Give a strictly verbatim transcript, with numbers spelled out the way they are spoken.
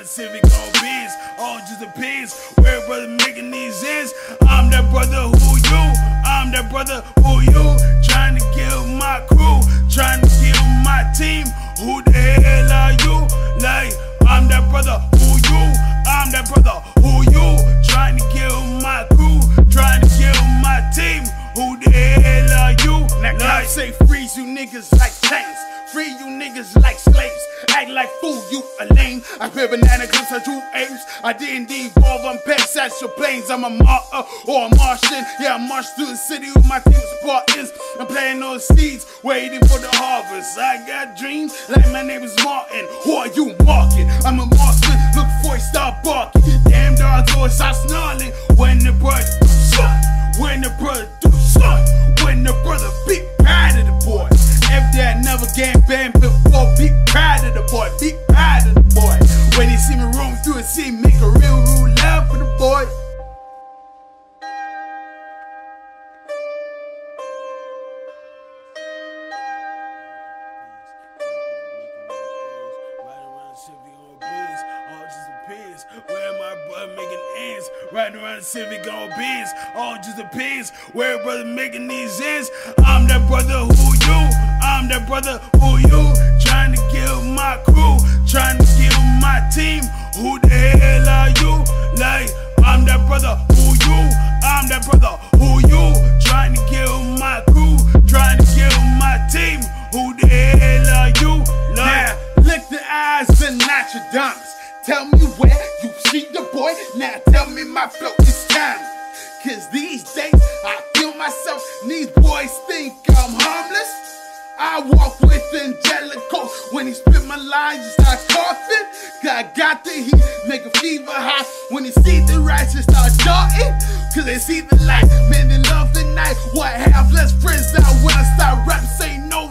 around the civic on beans, all just depends where brother making these ends. I'm that brother who you, I'm that brother who you, trying to kill my crew, trying to kill my team. Who the hell are you? Like, I'm that brother who you, I'm that brother who you, trying to kill my crew, trying to kill my team. Who the hell are you? Now like, I say freeze you niggas like chains, free you niggas like slaves. Act like fool, you a lame. I pay banana clips on two apes. I didn't evolve on pets at your planes. I'm a martyr or a Martian. Yeah, I march through the city with my team Spartans. I'm planting those seeds, waiting for the harvest. I got dreams like my name is Martin. Who are you marking? I'm a marksman, look for it, start barking. Damn dogs always start snarling when the brother do something. When the brother do something. When the brother be proud of the boy. If that never gang bang before, be proud of the boy, be proud of the boy. When you see me roam through a scene, make a real rule love for the boy. Where my brother making ends, riding around the Civic on Benz, all just depends where brother making these ends. I'm that brother who you, I'm that brother who you, trying to kill my crew, trying to kill my team. Who the hell are you? Like, I'm that brother who you, I'm that brother who you, trying to kill my crew, trying to kill my team. Who the hell are you? Like, now, lick the eyes and Notre Dames. Tell me where you see the boy, now tell me my flow is time. Cause these days I feel myself, these boys think I'm harmless. I walk with Angelico, when he spit my lines just start coughing. Cause I got the heat, make a fever high. When he see the rice just start darting. Cause they see the light, man they love the night. What have less friends now when I start rapping, say no